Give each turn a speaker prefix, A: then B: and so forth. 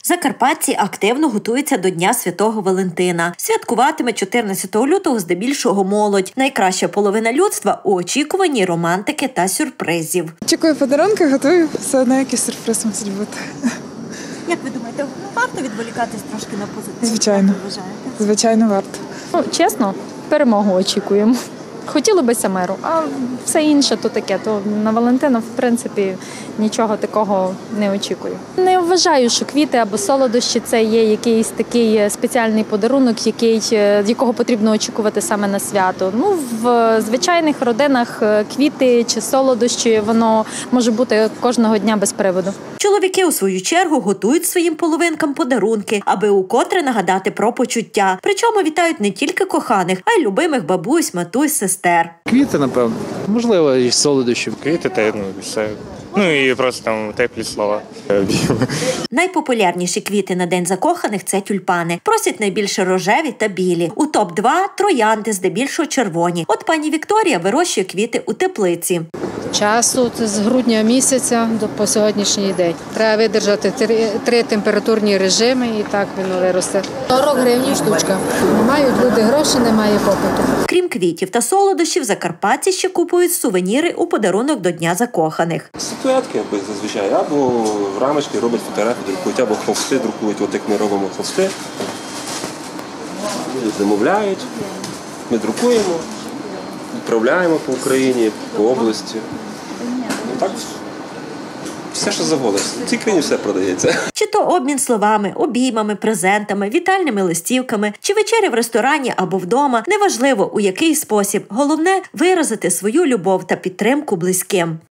A: Закарпатці активно готуються до Дня Святого Валентина. Святкуватиме 14 лютого здебільшого молодь. Найкраща половина людства у очікуванні романтики та сюрпризів.
B: Очікую подарунки, готую. Все одно якийсь сюрприз мусить бути.
A: Як ви думаєте, варто відволікатись трошки на позитив?
B: Звичайно. Звичайно, варто.
C: Чесно, перемогу очікуємо. Хотілося б миру, а все інше то таке. То на Валентина, в принципі, нічого такого не очікую. Не вважаю, що квіти або солодощі – це є якийсь такий спеціальний подарунок, якого потрібно очікувати саме на свято. В звичайних родинах квіти чи солодощі, воно може бути кожного дня без приводу.
A: Чоловіки, у свою чергу, готують своїм половинкам подарунки, аби укотре нагадати про почуття. Причому вітають не тільки коханих, а й любимих бабусь, матусь, сестер.
D: Квіти, напевно. Можливо, і солодощі.
E: Квіти та все. І просто там теплі слова.
A: Найпопулярніші квіти на День закоханих – це тюльпани. Просять найбільше рожеві та білі. У топ-2 – троянди, здебільшого червоні. От пані Вікторія вирощує квіти у теплиці.
F: Часу з грудня місяця по сьогоднішній день. Треба видержати 3 температурні режими і так він виросте. 40 гривень штучка. Мають люди гроші, немає попиту.
A: Крім квітів та солодощів, закарпатці ще купують сувеніри у подарунок до Дня закоханих.
G: Статуетки зазвичай, або в рамочки роблять фотографії, друкують, або холсти друкують, от як ми робимо холсти. Замовляють, ми друкуємо, відправляємо по Україні, по області. Так, все, що завгодно. В цій країні все продається.
A: Чи то обмін словами, обіймами, презентами, вітальними листівками, чи вечеря в ресторані або вдома, неважливо у який спосіб. Головне – виразити свою любов та підтримку близьким.